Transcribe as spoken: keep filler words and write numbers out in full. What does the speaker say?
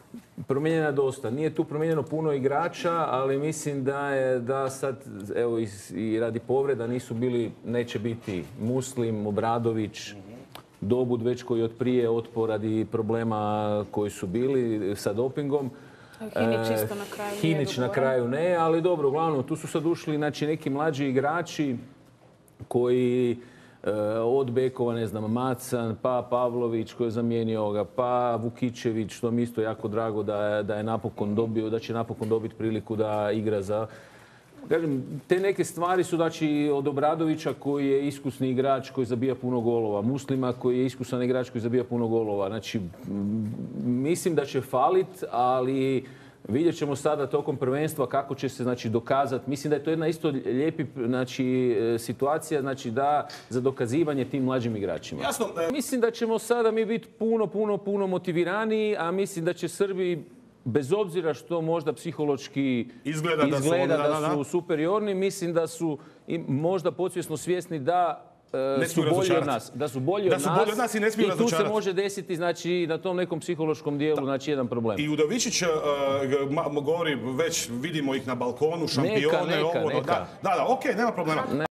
promijenjena dosta. Nije tu promijenjeno puno igrača, ali mislim da je da sad, evo i radi povreda nisu bili, neće biti Muslim, Obradović, Dobud već koji od prije otpor radi problema koji su bili sa dopingom. Hinić isto na kraju. Hinić na kraju ne, ali dobro, uglavnom tu su sad ušli znači, neki mlađi igrači koji od bekova, ne znam, Macan, pa Pavlović koji je zamijenio ga, pa Vukičević, što mi isto jako drago da je, da je napokon dobio, da će napokon dobiti priliku da igra za... Kažem, te neke stvari su znači od Obradovića koji je iskusni igrač koji zabija puno golova, Muslima koji je iskusan igrač koji zabija puno golova. Znači, mislim da će falit, ali vidjet ćemo sada tokom prvenstva kako će se znači, dokazati. Mislim da je to jedna isto lijepi znači, situacija znači, da, za dokazivanje tim mlađim igračima. Jasno. Mislim da ćemo sada mi biti puno, puno, puno motiviraniji, a mislim da će Srbi, bez obzira što možda psihološki izgleda, izgleda da su, da, da, da. superiorni, mislim da su možda podsvjesno svjesni da Ne su bolji od nas. Da su bolji da od su nas, bolji od nas i ne smiju i tu se razočarati. može desiti znači, na tom nekom psihološkom dijelu znači, jedan problem. I Udovičić uh, govori, već vidimo ih na balkonu, šampione, neka, neka, ovo, neka. Da, da, da, ok, nema problema.